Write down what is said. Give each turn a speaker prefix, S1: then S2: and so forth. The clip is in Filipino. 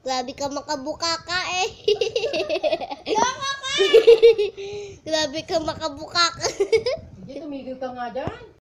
S1: Grabe ka makabuka ka eh.
S2: Tama ka!
S1: Grabe ka makabuka ka.
S2: Sige, tumigil ka nga dyan.